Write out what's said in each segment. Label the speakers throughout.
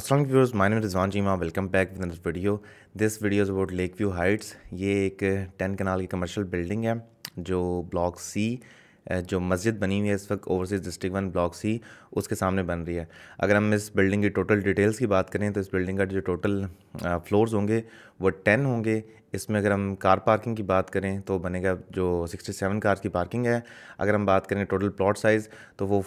Speaker 1: Assalamualaikum viewers, my name is Rizwan Cheema. Welcome back with another video. This video is about Lakeview Heights. ये एक 10 कनाल की commercial building है जो block C जो मस्जिद बनी हुई है इस वक्त ओवरसीज़ डिस्ट्रिक्ट 1 ब्लॉक सी उसके सामने बन रही है। अगर हम इस बिल्डिंग की टोटल डिटेल्स की बात करें तो इस बिल्डिंग का जो टोटल फ्लोर्स होंगे वो 10 होंगे। इसमें अगर हम कार पार्किंग की बात करें तो बनेगा जो 67 कार्स की पार्किंग है। अगर हम बात करें टोटल प्लॉट साइज़ तो वो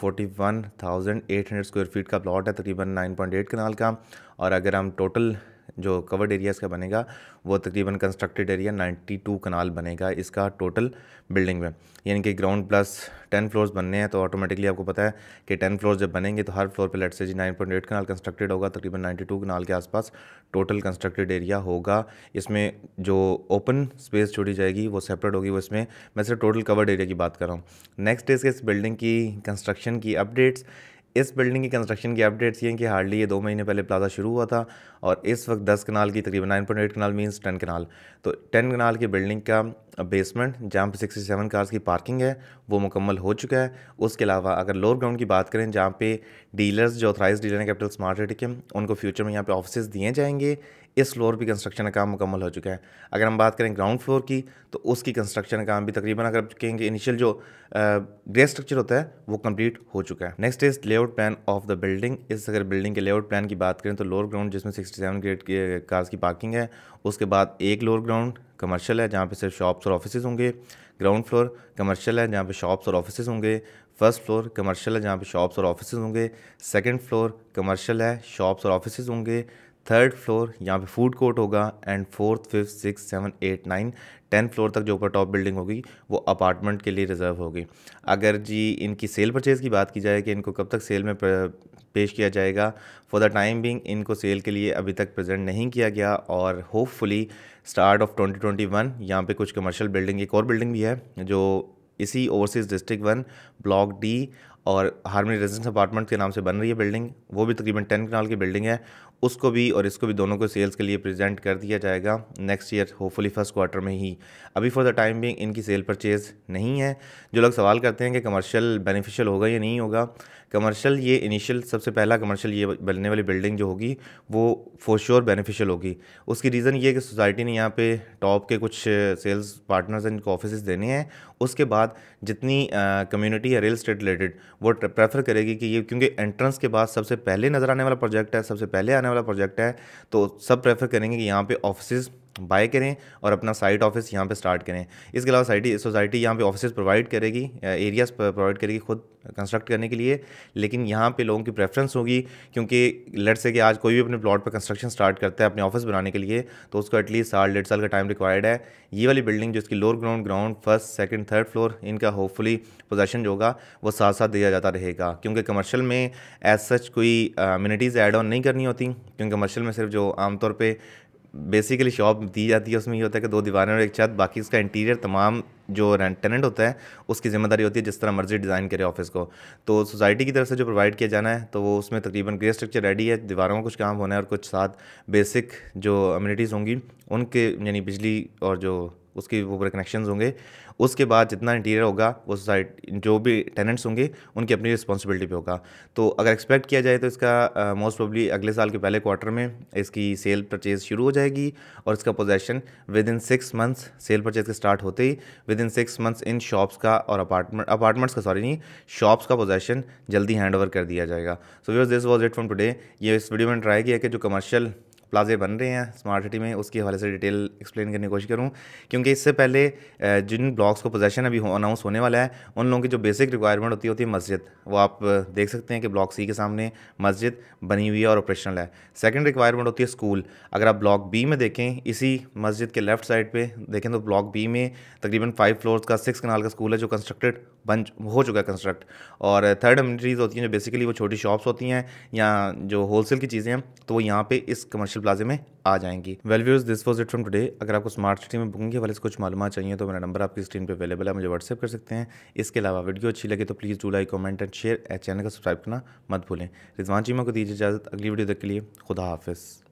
Speaker 1: 41,800 स्क्वायर फीट का प्लॉट है, तकरीबन 9.8 कनाल का। और अगर हम टोटल जो कवर्ड एरियाज़ का बनेगा वो तकरीबन कंस्ट्रक्टेड एरिया 92 कनाल बनेगा इसका टोटल बिल्डिंग में। यानी कि ग्राउंड प्लस 10 फ्लोर्स बनने हैं तो ऑटोमेटिकली आपको पता है कि 10 फ्लोर्स जब बनेंगे तो हर फ्लोर पे लेट से जी 9.8 कनाल कंस्ट्रक्टेड होगा, तकरीबन 92 कनाल के आसपास टोटल कंस्ट्रक्टेड एरिया होगा। इसमें जो ओपन स्पेस छोड़ी जाएगी वो सेपरेट होगी, वो इसमें मैं सिर्फ टोटल कवर्ड एरिया की बात कर रहा हूँ। नेक्स्ट इस बिल्डिंग की कंस्ट्रक्शन की अपडेट्स। इस बिल्डिंग की कंस्ट्रक्शन की अपडेट्स ये हैं कि हार्डली ये 2 महीने पहले प्लाजा शुरू हुआ था और इस वक्त 10 कनाल की तकरीबन 9.8 कनाल मींस 10 कनाल, तो 10 कनाल की बिल्डिंग का बेसमेंट जहाँ पे 67 कार्स की पार्किंग है वो मुकम्मल हो चुका है। उसके अलावा अगर लोअर ग्राउंड की बात करें जहाँ पे डीलर्स जो ऑथराइज डीलर हैं कैपिटल स्मार्ट रेट के उनको फ्यूचर में यहाँ पे ऑफिस दिए जाएंगे, इस फ्लोर भी कंस्ट्रक्शन का काम मुकम्मल हो चुका है। अगर हम बात करें ग्राउंड फ्लोर की तो उसकी कंस्ट्रक्शन का काम भी तकरीबन अगर कहेंगे इनिशियल जो ग्रे स्ट्रक्चर होता है वो कंप्लीट हो चुका है। Next is layout plan of the building. इस अगर बिल्डिंग के लेआउट प्लान की बात करें तो लोअर ग्राउंड जिसमें 67 ग्रेड के कार्स की पार्किंग है, उसके बाद एक लोअर ग्राउंड कमर्शियल है जहाँ पे सिर्फ शॉप्स और ऑफिसेज होंगे, ग्राउंड फ्लोर कमर्शियल है जहाँ पे शॉप्स और ऑफिसेज होंगे, फर्स्ट फ्लोर कमर्शियल है जहाँ पे शॉप्स और ऑफिसेज होंगे, सेकंड फ्लोर कमर्शियल है शॉप्स और ऑफिसेज होंगे, थर्ड फ्लोर यहाँ पे फूड कोर्ट होगा एंड फोर्थ, फिफ्थ, 6, 7, 8, 9, 10 फ्लोर तक जो ऊपर टॉप बिल्डिंग होगी वो अपार्टमेंट के लिए रिजर्व होगी। अगर जी इनकी सेल परचेज़ की बात की जाए कि इनको कब तक सेल में पेश किया जाएगा, फॉर द टाइम बिंग इनको सेल के लिए अभी तक प्रेजेंट नहीं किया गया और होपफुली स्टार्ट ऑफ 2021 यहाँ पे कुछ कमर्शियल बिल्डिंग, एक और बिल्डिंग भी है जो इसी ओवरसीज़ डिस्ट्रिक्ट 1 ब्लॉक डी और हार्मनी रेजिडेंस अपार्टमेंट के नाम से बन रही है बिल्डिंग, वो भी तकरीबन 10 कनाल की बिल्डिंग है। उसको भी और इसको भी दोनों को सेल्स के लिए प्रेजेंट कर दिया जाएगा next year hopefully first quarter में ही। अभी फॉर द टाइम बिंग इनकी सेल परचेज़ नहीं है। जो लोग सवाल करते हैं कि कमर्शियल बेनिफिशियल होगा या नहीं होगा, कमर्शियल ये इनिशियल सबसे पहला कमर्शियल ये बनने वाली बिल्डिंग जो होगी वो फॉर श्योर बेनिफिशियल होगी। उसकी रीज़न ये है कि सोसाइटी ने यहाँ पे टॉप के कुछ सेल्स पार्टनर्स इनको ऑफिस देने हैं। उसके बाद जितनी कम्युनिटी है रियल स्टेट रिलेटेड वो प्रेफर करेगी कि ये क्योंकि एंट्रेंस के बाद सबसे पहले नज़र आने वाला प्रोजेक्ट है, सबसे पहले आने वाला प्रोजेक्ट है, तो सब प्रेफर करेंगे कि यहाँ पे ऑफिस बाय करें और अपना साइट ऑफिस यहाँ पे स्टार्ट करें। इसके अलावा सोसाइटी यहाँ पे ऑफिस प्रोवाइड करेगी, एरियाज प्रोवाइड करेगी खुद कंस्ट्रक्ट करने के लिए, लेकिन यहाँ पे लोगों की प्रेफरेंस होगी क्योंकि लेट्स से कि आज कोई भी अपने प्लॉट पर कंस्ट्रक्शन स्टार्ट करता है अपने ऑफिस बनाने के लिए तो उसको एटलीस्ट 1.5 साल का टाइम रिक्वायर्ड है। ये वाली बिल्डिंग जो इसकी lower ground first, second, third floor इनका होपफुली पोजेसन जो होगा वो साथ साथ दिया जाता रहेगा, क्योंकि कमर्शियल में एज सच कोई अम्यूनिटीज़ ऐड ऑन नहीं करनी होती, क्योंकि कमर्शियल में सिर्फ जो आमतौर पर बेसिकली शॉप दी जाती है उसमें ये होता है कि 2 दीवारें और एक छत, बाकी उसका इंटीरियर तमाम जो टेनेंट होता है उसकी ज़िम्मेदारी होती है जिस तरह मर्जी डिज़ाइन करे ऑफिस को। तो सोसाइटी की तरफ से जो प्रोवाइड किया जाना है तो वो उसमें तकरीबन ग्रे स्ट्रक्चर रेडी है, दीवारों में कुछ काम होना है और कुछ साथ बेसिक जो अम्यूनिटीज़ होंगी उनके यानी बिजली और जो उसकी वो पूरे कनेक्शंस होंगे। उसके बाद जितना इंटीरियर होगा वो सोसाइटी जो भी टेनेंट्स होंगे उनकी अपनी रिस्पॉन्सिबिलिटी पे होगा। तो अगर एक्सपेक्ट किया जाए तो इसका मोस्ट प्रोबेबली अगले साल के पहले क्वार्टर में इसकी सेल परचेज़ शुरू हो जाएगी और इसका possession within 6 months sale purchase के स्टार्ट होते ही विद इन 6 मंथ्स इन शॉप्स का और अपार्टमेंट्स का शॉप्स का पोजेसन जल्दी हैंड ओवर कर दिया जाएगा। So viewers this was it from today. ये इस वीडियो में ट्राई किया कि जो कमर्शियल प्लाजे बन रहे हैं स्मार्ट सिटी में उसके हवाले से डिटेल एक्सप्लेन करने की कोशिश करूं, क्योंकि इससे पहले जिन ब्लॉक्स को पोजेसन अभी अनाउंस होने वाला है उन लोगों की जो बेसिक रिक्वायरमेंट होती है मस्जिद, वो आप देख सकते हैं कि ब्लॉक सी के सामने मस्जिद बनी हुई है और ऑपरेशनल है। सेकंड रिक्वायरमेंट होती है स्कूल। अगर आप ब्लॉक बी में देखें इसी मस्जिद के लेफ्ट साइड पे देखें तो ब्लॉक बी में तकरीबन 5 फ्लोर्स का 6 कनाल का स्कूल है जो कंस्ट्रक्टेड हो चुका है कंस्ट्रक्ट। और थर्ड अम्यूनिटीज़ होती हैं जो बेसिकली वो छोटी शॉप्स होती हैं या जो होलसेल की चीज़ें हैं तो वो यहाँ पे इस कमर्शियल प्लाजे में आ जाएंगी। Well viewers this was it from today. अगर आपको स्मार्ट सिटी में बुकिंग के वाले से कुछ मालूमात चाहिए तो मेरा नंबर आपकी स्क्रीन पे अवेलेबल है, मुझे व्हाट्सएप कर सकते हैं। इसके अलावा वीडियो अच्छी लगे तो please do like, comment and share. Channel का सब्सक्राइब करना मत भूलें। रिजवान चीमा को दीजिए इजाज़त। अगली वीडियो तक के लिए खुदा हाफिज़।